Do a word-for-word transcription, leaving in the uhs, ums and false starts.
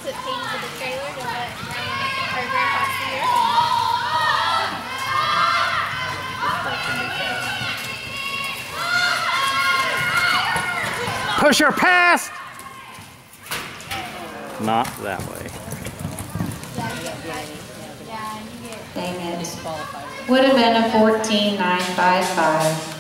put pages of the trailer to let our grandpa see her. Push her past! Not that way. Dang it. Would have been a fourteen nine five five.